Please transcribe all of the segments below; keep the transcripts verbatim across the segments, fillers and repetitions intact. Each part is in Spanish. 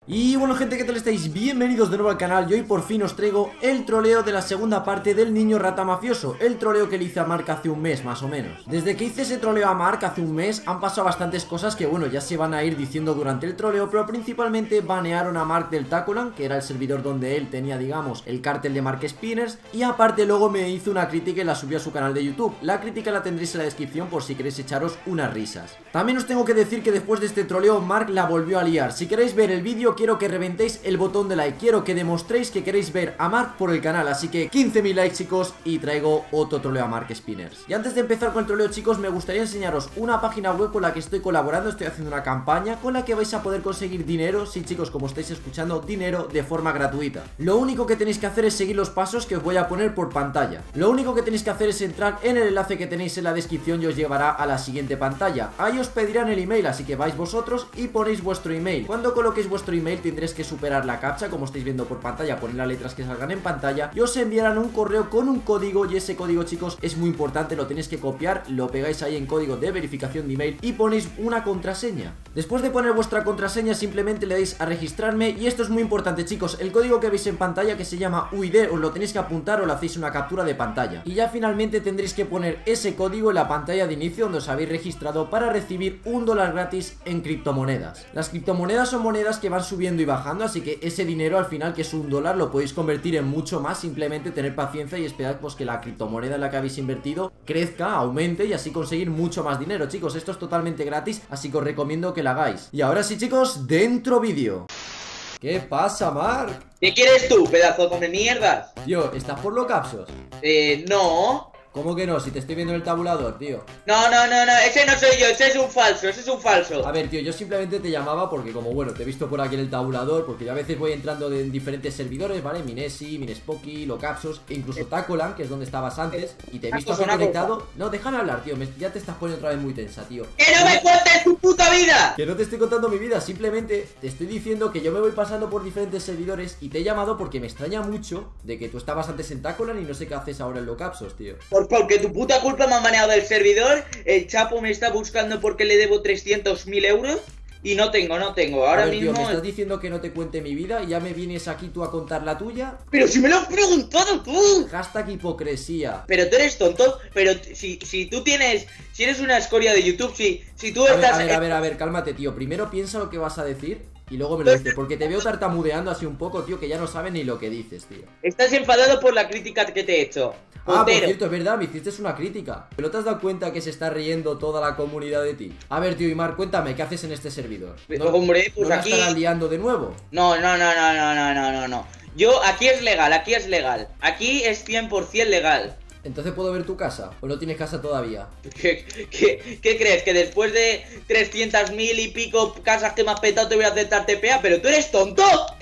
Y bueno gente, ¿qué tal estáis? Bienvenidos de nuevo al canal. Y hoy por fin os traigo el troleo de la segunda parte del niño rata mafioso. El troleo que le hice a Mark hace un mes más o menos. Desde que hice ese troleo a Mark hace un mes han pasado bastantes cosas que bueno, ya se van a ir diciendo durante el troleo. Pero principalmente banearon a Mark del Tacoland, que era el servidor donde él tenía, digamos, el cártel de Mark Spinners. Y aparte luego me hizo una crítica y la subió a su canal de YouTube. La crítica la tendréis en la descripción por si queréis echaros unas risas. También os tengo que decir que después de este troleo Mark la volvió a liar. Si queréis ver el vídeo quiero que reventéis el botón de like, quiero que demostréis que queréis ver a Mark por el canal, así que quince mil likes chicos y traigo otro troleo a Mark Spinners. Y antes de empezar con el troleo chicos, me gustaría enseñaros una página web con la que estoy colaborando, estoy haciendo una campaña con la que vais a poder conseguir dinero, sí chicos, como estáis escuchando, dinero de forma gratuita. Lo único que tenéis que hacer es seguir los pasos que os voy a poner por pantalla. Lo único que tenéis que hacer es entrar en el enlace que tenéis en la descripción y os llevará a la siguiente pantalla. Ahí os pedirán el email, así que vais vosotros y ponéis vuestro email. Cuando coloquéis vuestro email tendréis que superar la captcha, como estáis viendo por pantalla, poner las letras que salgan en pantalla y os enviarán un correo con un código, y ese código chicos es muy importante, lo tenéis que copiar, lo pegáis ahí en código de verificación de email y ponéis una contraseña. Después de poner vuestra contraseña simplemente le dais a registrarme, y esto es muy importante chicos, el código que veis en pantalla que se llama U I D os lo tenéis que apuntar o lo hacéis una captura de pantalla, y ya finalmente tendréis que poner ese código en la pantalla de inicio donde os habéis registrado para recibir un dólar gratis en criptomonedas. Las criptomonedas son monedas que van subiendo y bajando, así que ese dinero al final, que es un dólar, lo podéis convertir en mucho más. Simplemente tener paciencia y esperar pues que la criptomoneda en la que habéis invertido crezca, aumente y así conseguir mucho más dinero. Chicos, esto es totalmente gratis, así que os recomiendo que lo hagáis. Y ahora sí chicos, dentro vídeo. ¿Qué pasa, Mark? ¿Qué quieres tú, pedazo de mierdas? Tío, ¿estás por los capsos? Eh, no. ¿Cómo que no? Si te estoy viendo en el tabulador, tío. No, no, no, no, ese no soy yo, ese es un falso, ese es un falso. A ver, tío, yo simplemente te llamaba porque como, bueno, te he visto por aquí en el tabulador, porque yo a veces voy entrando en diferentes servidores, ¿vale? Minesi, Minespoki, Locapsos, e incluso Tacoland, que es donde estabas antes, y te he visto aquí conectado. No, déjame hablar, tío, me... ya te estás poniendo otra vez muy tensa, tío. ¡Que no me cuentes tu puta vida! Que no te estoy contando mi vida, simplemente te estoy diciendo que yo me voy pasando por diferentes servidores y te he llamado porque me extraña mucho de que tú estabas antes en Tacoland y no sé qué haces ahora en Locapsos, tío. Por, porque tu puta culpa me han manejado del servidor. El Chapo me está buscando porque le debo trescientos mil euros. Y no tengo, no tengo, ahora a ver, mismo... tío, me estás diciendo que no te cuente mi vida y ya me vienes aquí tú a contar la tuya. Pero si me lo has preguntado tú. Hashtag hipocresía. Pero tú eres tonto, pero si, si tú tienes... Si eres una escoria de YouTube, si, si tú a estás... Ver, a ver, a ver, a ver, cálmate, tío. Primero piensa lo que vas a decir y luego me lo dices, porque te veo tartamudeando así un poco, tío, que ya no sabes ni lo que dices, tío. Estás enfadado por la crítica que te he hecho. Ah, por cierto, es verdad, me hiciste una crítica. ¿Pero te has dado cuenta que se está riendo toda la comunidad de ti? A ver, tío, Imar, cuéntame, ¿qué haces en este servidor? ¿No, hombre, pues ¿no aquí... la estarás liando de nuevo? No, no, no, no, no, no, no, no, no. Yo, aquí es legal, aquí es legal. Aquí es cien por cien legal. ¿Entonces puedo ver tu casa? ¿O no tienes casa todavía? ¿Qué, qué, qué crees? ¿Que después de trescientas mil y pico casas que me has petado te voy a aceptar T P A? ¿Pero tú eres tonto?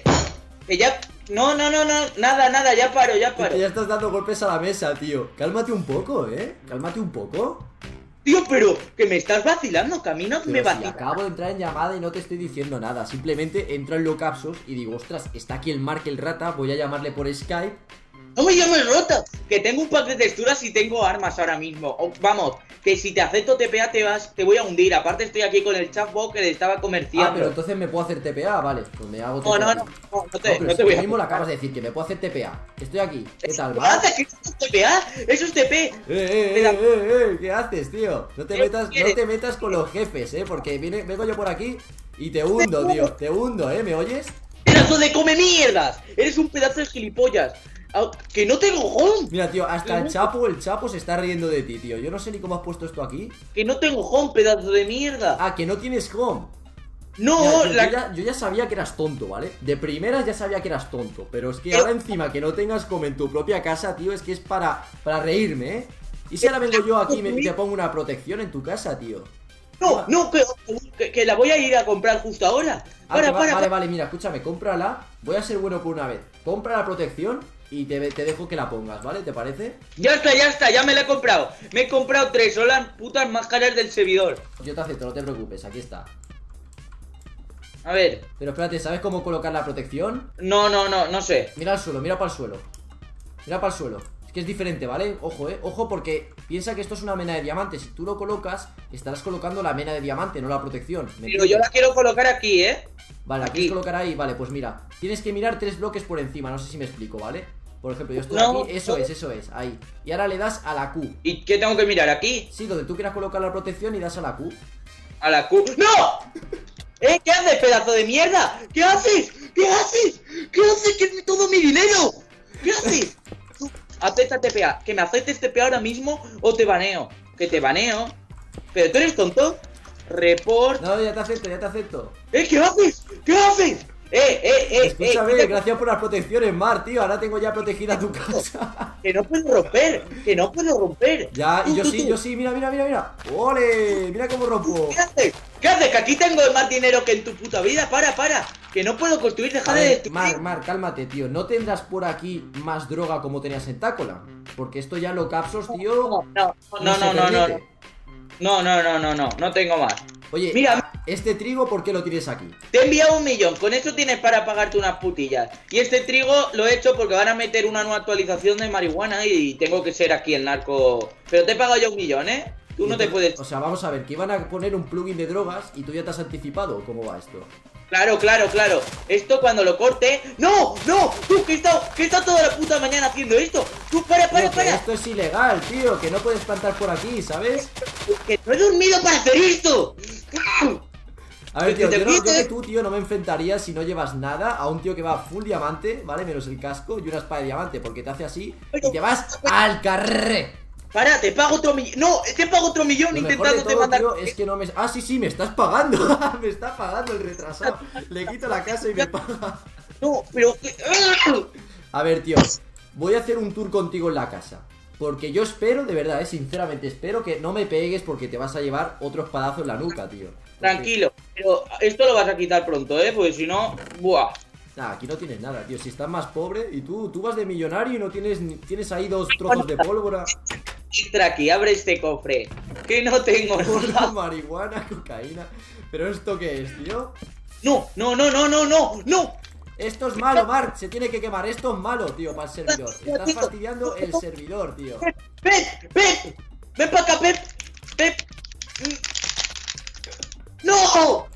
Que ya... No, no, no, no, nada, nada, ya paro, ya paro. Es que ya estás dando golpes a la mesa, tío. Cálmate un poco, ¿eh? Cálmate un poco. Tío, pero que me estás vacilando, que a mí no pero me si vacila. acabo de entrar en llamada y no te estoy diciendo nada. Simplemente entro en Locapsos y digo, ostras, está aquí el Mark el rata, voy a llamarle por Skype. No me llames rota, que tengo un pack de texturas y tengo armas ahora mismo. O, vamos, que si te acepto T P A te vas, te voy a hundir. Aparte estoy aquí con el chatbot que le estaba comerciando. Ah, pero entonces me puedo hacer T P A, vale. Pues me hago T P A. No, no, no, no, no te, no, no te voy a... mismo lo acabas de decir, que me puedo hacer T P A. Estoy aquí. ¿Qué tal, ¿Qué va? haces? ¿Qué es T P A? Eso es T P. Eh, eh, eh, eh, eh, ¿qué haces, tío? No te metas, no te metas con los jefes, eh, porque viene, vengo yo por aquí y te hundo, tío. Te hundo, eh, ¿me oyes? ¡Pedazo de come mierdas! Eres un pedazo de gilipollas. ¡Que no tengo home! Mira, tío, hasta el Chapo, el Chapo se está riendo de ti, tío. Yo no sé ni cómo has puesto esto aquí. ¡Que no tengo home, pedazo de mierda! Ah, que no tienes home. No, Mira, yo, la... yo, ya, yo ya sabía que eras tonto, ¿vale? De primeras ya sabía que eras tonto. Pero es que Pero... ahora encima que no tengas home en tu propia casa, tío, es que es para, para reírme, ¿eh? Y si ahora vengo yo aquí y me, te pongo una protección en tu casa, tío. No, no, que, que, que la voy a ir a comprar justo ahora. Ah, para, va, para, vale, para. vale, mira, escúchame, cómprala. Voy a ser bueno por una vez. Compra la protección y te, te dejo que la pongas, ¿vale? ¿Te parece? Ya está, ya está, ya me la he comprado. Me he comprado tres, son las putas máscaras del servidor. Yo te acepto, no te preocupes, aquí está. A ver. Pero espérate, ¿sabes cómo colocar la protección? No, no, no, no sé. Mira al suelo, mira para el suelo. Mira para el suelo. que es diferente, ¿vale? Ojo, eh, ojo porque piensa que esto es una mena de diamante. Si tú lo colocas, estarás colocando la mena de diamante, no la protección. Pero yo la quiero colocar aquí, ¿eh? Vale, la aquí. quieres colocar ahí, vale, pues mira, tienes que mirar tres bloques por encima, no sé si me explico, ¿vale? Por ejemplo, yo estoy no, aquí, eso no. es, eso es, ahí. Y ahora le das a la Q. ¿Y qué tengo que mirar aquí? Sí, donde tú quieras colocar la protección y das a la Q. A la Q. ¡No! ¿Eh? ¿Qué haces, pedazo de mierda? ¿Qué haces? ¿Qué haces? ¿Qué haces? ¿Qué es todo mi dinero? ¿Qué haces? Tú, acepta T P A. Que me aceptes T P A ahora mismo o te baneo. Que te baneo. Pero tú eres tonto. Report. No, ya te acepto, ya te acepto. ¿Eh? ¿Qué haces? ¿Qué haces? Eh, eh, eh, Escúchame, eh, gracias por las protecciones, Mar, tío. Ahora tengo ya protegida tu casa. Que no puedo romper, que no puedo romper. Ya, y Tú, yo tú, sí, tú. yo sí, mira, mira, mira, mira. ¡Ole! Mira cómo rompo. ¿Qué haces? ¿Qué haces? Que aquí tengo más dinero que en tu puta vida. Para, para. Que no puedo construir, deja A de ver, destruir. Mar, Mar, cálmate, tío. ¿No tendrás por aquí más droga como tenías en Tácola? Porque esto ya lo capsos, tío. No, no, no, se no, no, no. permite. No, no, no, no, no, no tengo más. Oye, Mira. este trigo, ¿por qué lo tienes aquí? Te he enviado un millón, con eso tienes para pagarte unas putillas. Y este trigo lo he hecho porque van a meter una nueva actualización de marihuana y tengo que ser aquí el narco. Pero te he pagado ya un millón, ¿eh? Tú no te puedes... O sea, vamos a ver, que iban a poner un plugin de drogas y tú ya te has anticipado. ¿Cómo va esto? Claro, claro, claro. Esto cuando lo corte... ¡No! ¡No! ¡Tú, que he estado, que he estado toda la puta mañana haciendo esto! ¡Tú, para, para, Tío, que para! esto es ilegal, tío, que no puedes plantar por aquí, ¿sabes? ¡Que no he dormido para hacer esto! A ver, tío, Que te yo, no, yo olvides. que tú, tío, no me enfrentaría si no llevas nada a un tío que va full diamante, ¿vale? Menos el casco y una espada de diamante, porque te hace así y te vas al carré. Para, te pago otro millón. No, te pago otro millón Lo mejor de intentándote todo, mandar. tío, es que no me... Ah, sí, sí, me estás pagando. Me está pagando el retrasado. Le quito la casa y me paga. No, pero. A ver, tío, voy a hacer un tour contigo en la casa. Porque yo espero, de verdad, eh, sinceramente espero que no me pegues porque te vas a llevar otro espadazo en la nuca, tío. Porque... Tranquilo, pero esto lo vas a quitar pronto, ¿eh? Porque si no. ¡Buah! Nah, aquí no tienes nada, tío. Si estás más pobre y tú, tú vas de millonario y no tienes ni- tienes ahí dos trozos de pólvora. Entra aquí, abre este cofre. Que no tengo Polvo, nada. marihuana, cocaína. ¿Pero esto qué es, tío? No, no, no, no, no, no, no. Esto es malo, Mark. Se tiene que quemar. Esto es malo, tío, para el servidor. Estás fastidiando el servidor, tío. Pep, Pep. Ven para acá, Pep. Pep. ¡No!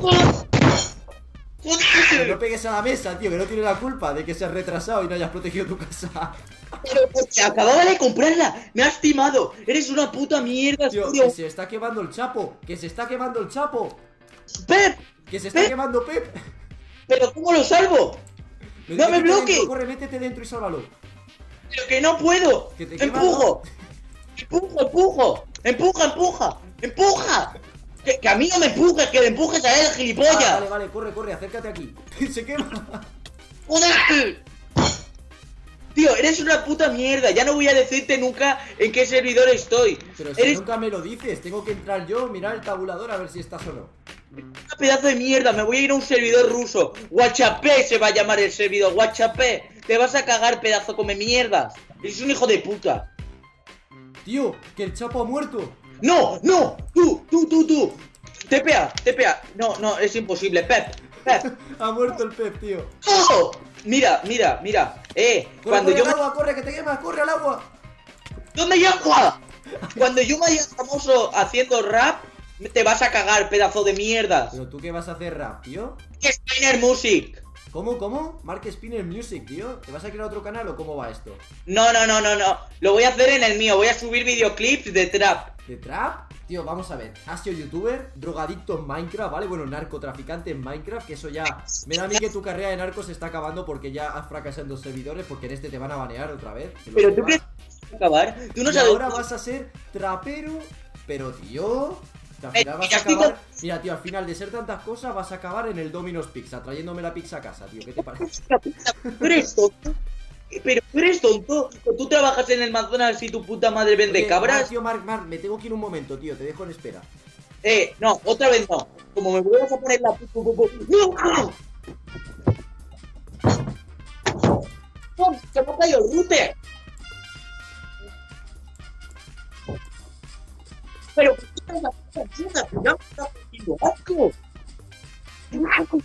Que no pegues a la mesa, tío, que no tiene la culpa de que seas retrasado y no hayas protegido tu casa. Pero porque acababa de comprarla. Me has timado. Eres una puta mierda, Tío, tío. que se está quemando el chapo. Que se está quemando el chapo. Pep. Que se está Pep. quemando Pep. Pero ¿cómo lo salvo? ¡No me Métete bloques! dentro, corre, métete dentro y sálvalo. Pero que no puedo. Que te quema, Empujo. Empujo, empujo. Empuja, empuja. Empuja. Que, que a mí no me empujes, que le empujes a él, Ah, gilipollas. vale, vale, corre, corre, acércate aquí. Se quema. ¡Joder! Tío, eres una puta mierda. Ya no voy a decirte nunca en qué servidor estoy. Pero si Eres nunca me lo dices, tengo que entrar yo, mirar el tabulador a ver si estás o no. un pedazo de mierda. Me voy a ir a un servidor ruso. Guachapé se va a llamar el servidor. Guachapé. Te vas a cagar, pedazo come mierdas. Eres un hijo de puta. Tío, que el chapo ha muerto. ¡No! ¡No! ¡Tú! ¡Tú! ¡Tú! ¡Tú! ¡Tepea! ¡Tepea! No, no, es imposible. Pep. Pep. Ha muerto el pez, tío. ¡Oh! Mira, mira, mira. Eh, Corre, cuando corre yo al me... agua, corre, que te quemas, corre al agua. ¿Dónde hay agua? Cuando yo me haya famoso haciendo rap, te vas a cagar, pedazo de mierdas. Pero tú qué vas a hacer rap, tío. Spinner Music. ¿Cómo, cómo? Mark Spinner Music, tío. ¿Te vas a crear otro canal o cómo va esto? No, no, no, no, no. Lo voy a hacer en el mío. Voy a subir videoclips de trap. ¿De trap? Tío, vamos a ver. Has sido youtuber, drogadicto en Minecraft, ¿vale? Bueno, narcotraficante en Minecraft, que eso ya... Me da a mí que tu carrera de narco se está acabando porque ya has fracasado en dos servidores, porque en este te van a banear otra vez. que lo Pero tú sepas. crees que va a acabar. Tú no Y sabes. ahora vas a ser trapero, pero tío... que al final Eh, vas ya a estoy acabar... Mira, tío, al final de ser tantas cosas vas a acabar en el Domino's Pizza, trayéndome la pizza a casa, tío. ¿Qué te parece? Tú eres tonto. Pero tú eres tonto. Tú trabajas en el McDonald's y tu puta madre vende Oye, cabras. Mark, tío, Mark, Mark, me tengo que ir un momento, tío. Te dejo en espera. Eh, no, otra vez no. Como me vuelvas a poner la... ¡No! ¡No! ¡Se me ha caído el router! Pero... ¿qué es la puta mierda? ¡Ya me está haciendo asco! ¡Asco!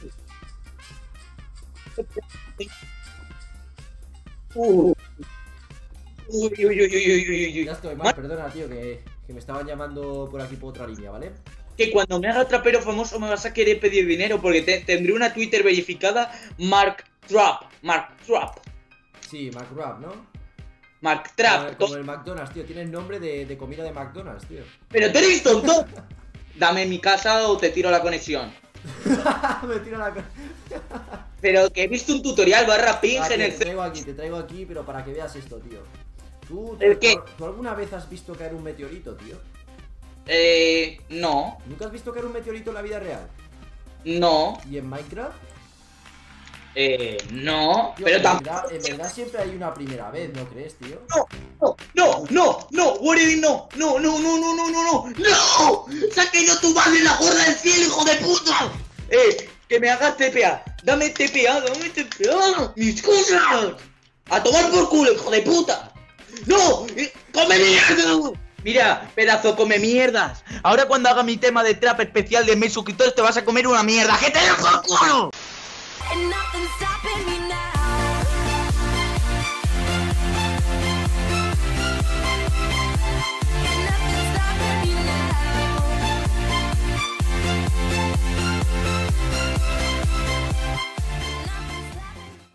Uh. Uy, uy, uy, uy, uy, uy, uy. Ya estoy, mal, perdona, tío, que, que me estaban llamando por aquí por otra línea, ¿vale? Que cuando me haga trapero famoso me vas a querer pedir dinero porque te, tendré una Twitter verificada, Mark Trap, Mark Trap, Sí, McRap, ¿no? Mark Como, Trap. el- como el McDonald's, tío, tiene el nombre de, de comida de McDonald's, tío. Pero tú eres tonto. Dame mi casa o te tiro la conexión. Me tiro la cara. Pero que he visto un tutorial barra ping Ah, tío, en el te C. traigo aquí, te traigo aquí, pero para que veas esto, tío. ¿Tú, ¿El tú- qué? ¿Tú alguna vez has visto caer un meteorito, tío? Eh, no, ¿Nunca has visto caer un meteorito en la vida real? no, ¿Y en Minecraft? eh, no. Tío, Pero en, tampoco. verdad, en verdad siempre hay una primera vez, ¿no crees, tío? No, no, no, no, Warren, no, no, no, no, no, no, no, no, no. Sáquenos tu madre la gorda del cielo, hijo de puta. Eh, que me hagas T P A. Dame T P A, dame T P A. Mis cosas. A tomar por culo, hijo de puta. No, eh, come mierda. Mira, pedazo come mierdas. Ahora cuando haga mi tema de trap especial de mis suscriptores te vas a comer una mierda. ¡Que te dejo el culo! And nothing's stopping me now.